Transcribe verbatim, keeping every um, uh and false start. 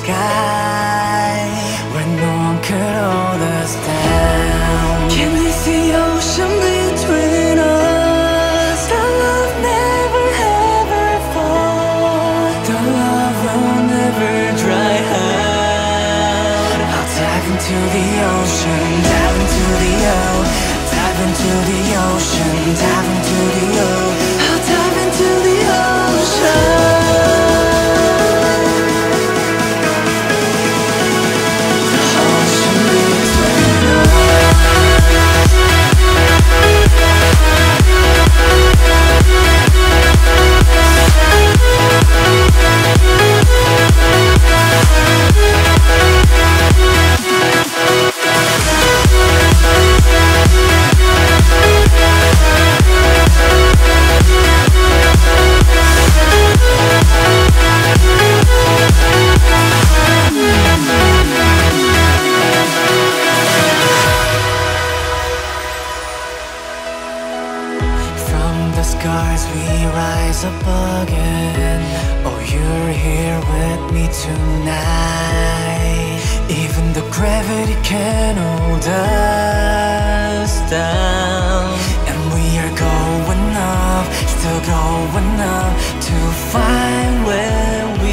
sky where no one could hold us down. Can you see ocean between us? The love never ever fall. The love will never dry out. I'll dive into the ocean, dive into the o, dive into the ocean, dive into the o. I'll dive into the ocean. Scars, we rise up again. Oh, you're here with me tonight. Even the gravity can't hold us down. And we are going up, still going up to find where we